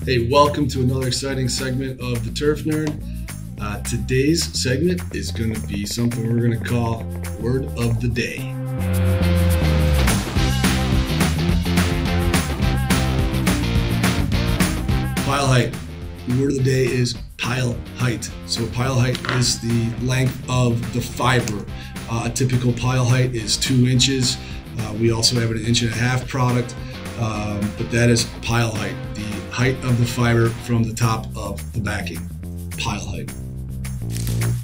Hey, welcome to another exciting segment of the Turf Nerd. Today's segment is going to be something we're going to call Word of the Day. Pile height. The word of the day is pile height. So pile height is the length of the fiber. A typical pile height is 2 inches. We also have an 1.5 inch product, but that is pile height. The height of the fiber from the top of the backing. Pile height.